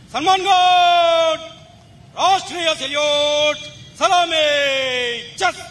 सलमान गौड राष्ट्रीय सल्यूट सलामी जस्ट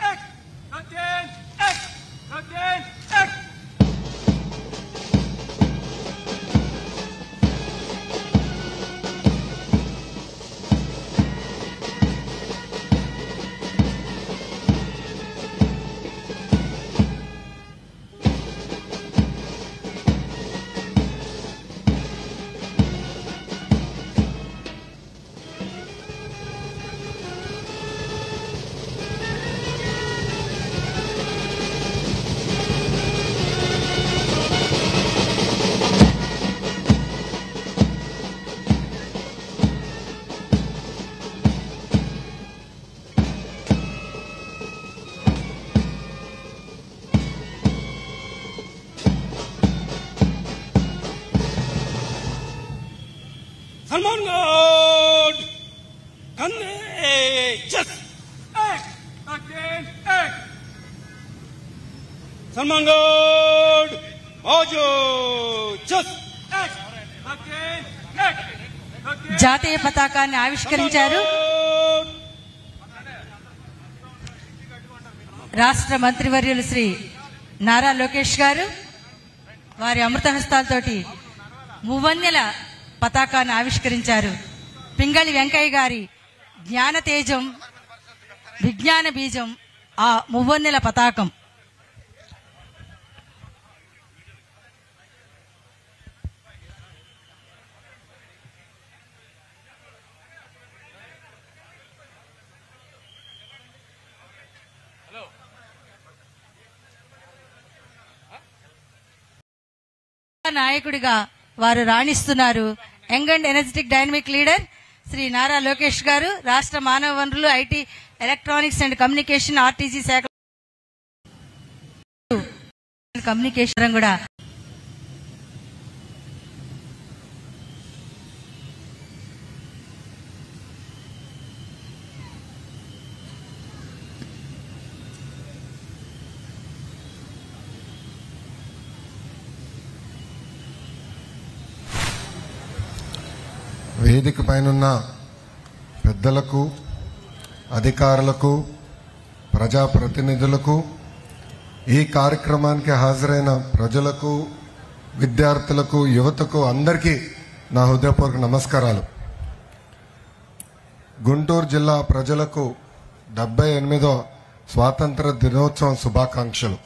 सलमान गौड कंधे जस्ट सलमान गौड बाजू जस्ट జాతీయ పతాకాన్ని ఆవిష్కరించారు రాష్ట్ర మంత్రివర్యులు శ్రీ నారా లోకేష్ గారు. వారి అమృత హస్తాలతోటి మువ్వన్నెల పతాకాన్ని ఆవిష్కరించారు. పింగళి వెంకయ్య గారి జ్ఞాన తేజం విజ్ఞాన బీజం ఆ మువ్వన్నెల పతాకం. నాయకుడిగా వారు రాణిస్తున్నారు. Young and energetic dynamic leader Shri Nara Lokesh గారు. రాష్ట్ర మానవ వనరులు, IT, electronics and communication, RTC శాఖ కమ్యూనికేషన్ కూడా వేదిక పైనున్న పెద్దలకు, అధికారులకు, ప్రజాప్రతినిధులకు, ఈ కార్యక్రమానికి హాజరైన ప్రజలకు, విద్యార్థులకు, యువతకు అందరికీ నా హృదయపూర్వక నమస్కారాలు. గుంటూరు జిల్లా ప్రజలకు 78వ స్వాతంత్ర దినోత్సవం శుభాకాంక్షలు.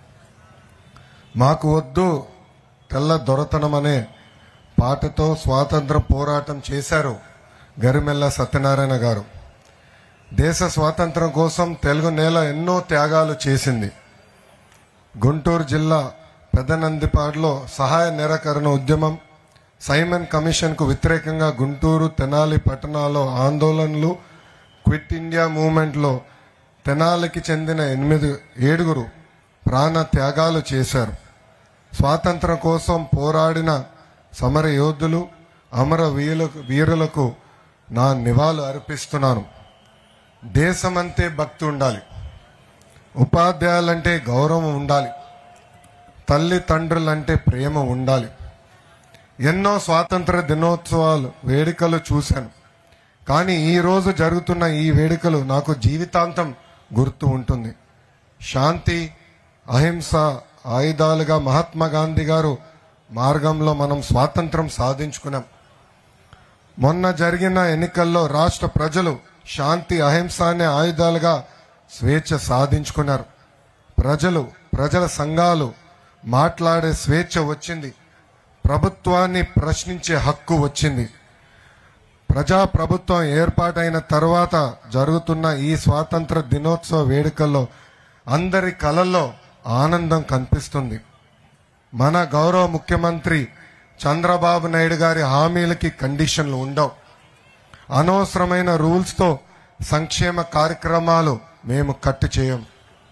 మాకు వద్దు తెల్ల దొరతనం అనే పాటతో స్వాతంత్ర పోరాటం చేశారు గరిమెల్ల సత్యనారాయణ గారు. దేశ స్వాతంత్రం కోసం తెలుగు నేల ఎన్నో త్యాగాలు చేసింది. గుంటూరు జిల్లా పెదనందిపాడులో సహాయ నిరాకరణ ఉద్యమం, సైమన్ కమిషన్కు వ్యతిరేకంగా గుంటూరు, తెనాలి పట్టణాల్లో ఆందోళనలు, క్విట్ ఇండియా మూవ్మెంట్లో తెనాలికి చెందిన 7 ప్రాణ త్యాగాలు చేశారు. స్వాతంత్రం కోసం పోరాడిన సమర యోధులు, అమర వీరులకు నా నివాళులు అర్పిస్తున్నాను. దేశమంటే భక్తి ఉండాలి, ఉపాధ్యాయులంటే గౌరవం ఉండాలి, తల్లిదండ్రులంటే ప్రేమ ఉండాలి. ఎన్నో స్వాతంత్ర దినోత్సవాలు వేడుకలు చూశాను, కానీ ఈరోజు జరుగుతున్న ఈ వేడుకలు నాకు జీవితాంతం గుర్తు ఉంటుంది. శాంతి, అహింస ఆయుధాలుగా మహాత్మా గాంధీ గారు మార్గంలో మనం స్వాతంత్రం సాధించుకున్నాం. మొన్న జరిగిన ఎన్నికల్లో రాష్ట్ర ప్రజలు శాంతి, అహింస అనే ఆయుధాలుగా స్వేచ్ఛ సాధించుకున్నారు. ప్రజల సంఘాలు మాట్లాడే స్వేచ్ఛ వచ్చింది. ప్రభుత్వాన్ని ప్రశ్నించే హక్కు వచ్చింది. ప్రజాప్రభుత్వం ఏర్పాటైన తర్వాత జరుగుతున్న ఈ స్వాతంత్ర దినోత్సవ వేడుకల్లో అందరి కళల్లో ఆనందం కనిపిస్తుంది. మన గౌరవ ముఖ్యమంత్రి చంద్రబాబు నాయుడు గారి హామీలకి కండిషన్లు ఉండవు. అనవసరమైన రూల్స్తో సంక్షేమ కార్యక్రమాలు మేము కట్ చేయం.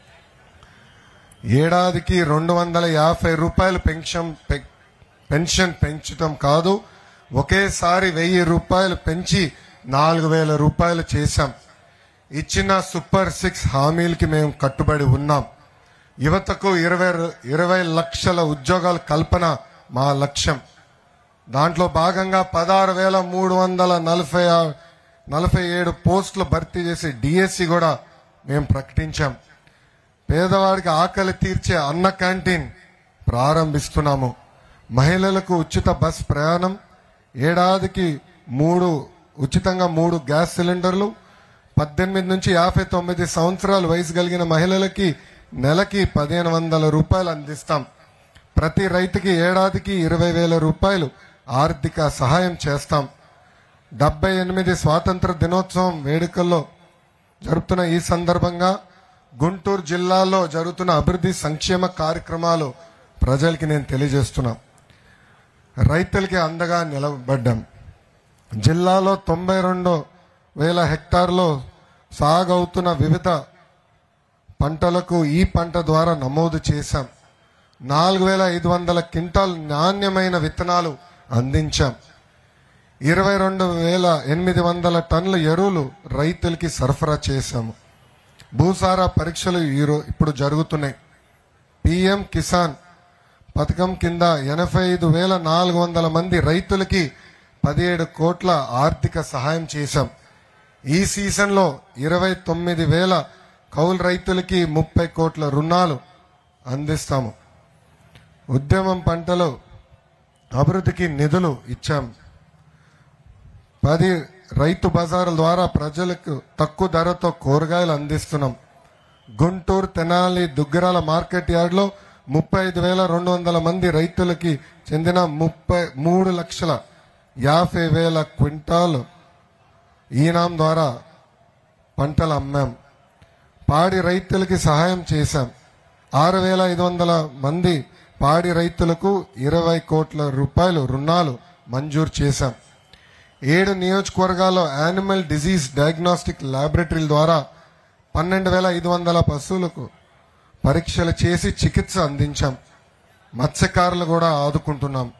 ఏడాదికి 250 రూపాయలు పెన్షన్ పెంచడం కాదు, ఒకేసారి 1000 రూపాయలు పెంచి 4000 రూపాయలు చేశాం. ఇచ్చిన సూపర్ 6 హామీలకి మేము కట్టుబడి ఉన్నాం. యువతకు 20 లక్షల ఉద్యోగాల కల్పన మా లక్ష్యం. దాంట్లో భాగంగా 16,347 పోస్టులు భర్తీ చేసి డిఎస్సి కూడా మేము ప్రకటించాం. పేదవాడికి ఆకలి తీర్చే అన్న క్యాంటీన్ ప్రారంభిస్తున్నాము. మహిళలకు ఉచిత బస్ ప్రయాణం, ఏడాదికి ఉచితంగా 3 గ్యాస్ సిలిండర్లు, 18 నుంచి 59 సంవత్సరాల వయసు కలిగిన మహిళలకి నెలకి 1,500 రూపాయలు అందిస్తాం. ప్రతి రైతుకి ఏడాదికి 20,000 రూపాయలు ఆర్థిక సహాయం చేస్తాం. 78 స్వాతంత్ర దినోత్సవం వేడుకల్లో జరుపుతున్న ఈ సందర్భంగా గుంటూరు జిల్లాలో జరుగుతున్న అభివృద్ధి సంక్షేమ కార్యక్రమాలు ప్రజలకి నేను తెలియజేస్తున్నా. రైతులకి అండగా నిలబడ్డాం. జిల్లాలో 92,000 హెక్టార్లో సాగవుతున్న వివిధ పంటలకు ఈ పంట ద్వారా నమోదు చేశాం. 4,500 క్వింటాల్ నాణ్యమైన విత్తనాలు అందించాం. 22,800 టన్నుల ఎరువులు రైతులకి సరఫరా చేశాము. భూసార పరీక్షలు ఇప్పుడు జరుగుతున్నాయి. పిఎం కిసాన్ పథకం కింద 85,400 మంది రైతులకి 17 కోట్ల ఆర్థిక సహాయం చేశాం. ఈ సీజన్లో 29,000 కౌలు రైతులకి 30 కోట్ల రుణాలు అందిస్తాము. ఉద్యమం పంటలో అభివృద్ధికి నిధులు ఇచ్చాం. 10 రైతు బజార్ల ద్వారా ప్రజలకు తక్కువ ధరతో కూరగాయలు అందిస్తున్నాం. గుంటూరు, తెనాలి, దుగ్గరాల మార్కెట్ యార్డ్లో 35,200 మంది రైతులకి చెందిన 3,50,000 క్వింటాల్ ఈనాం ద్వారా పంటలు అమ్మాం. పాడి రైతులకి సహాయం చేశాం. 6,500 మంది పాడి రైతులకు 20 కోట్ల రూపాయలు రుణాలు మంజూరు చేశాం. 7 నియోజకవర్గాల్లో యానిమల్ డిజీజ్ డయాగ్నోస్టిక్ ల్యాబొరేటరీల ద్వారా 12,500 పశువులకు పరీక్షలు చేసి చికిత్స అందించాం. మత్స్యకారులు కూడా ఆదుకుంటున్నాం.